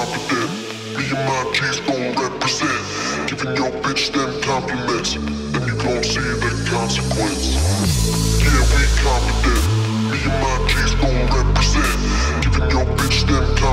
confident. Me and my G's gon' represent. Giving your bitch them compliments, then you gon' see the consequence. Yeah, we confident. Me and my G's gon' represent. Giving your bitch them compliments.